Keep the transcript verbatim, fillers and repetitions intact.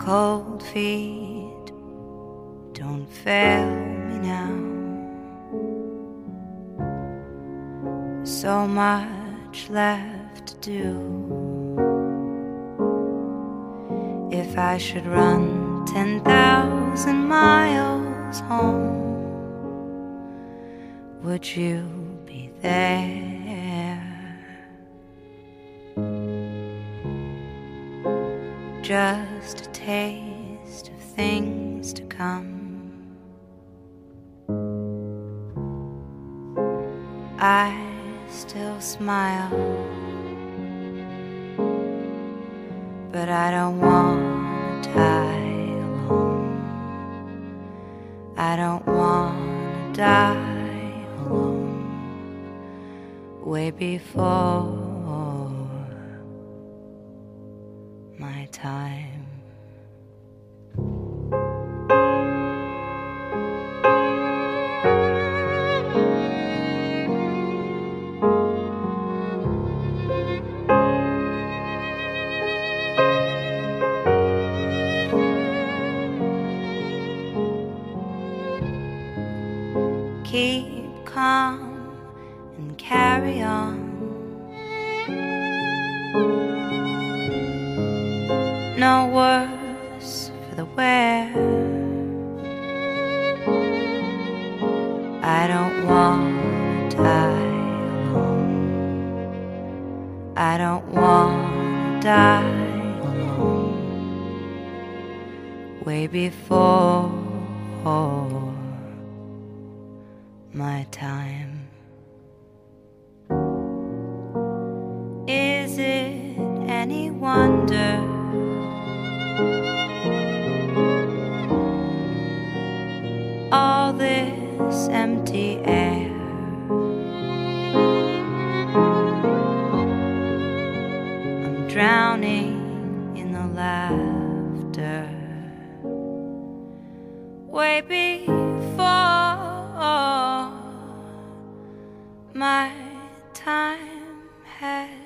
cold feet don't fail me now. So much left to do. If I should run ten thousand miles home, would you be there? Just a taste of things to come. I still smile, but I don't want to die alone. I don't want to die alone way before my time. Keep calm and carry on. No worse for the wear. I don't want to die alone. I don't want to die alone way before my time. Is it any wonder all this empty air? I'm drowning in the laughter way before my time has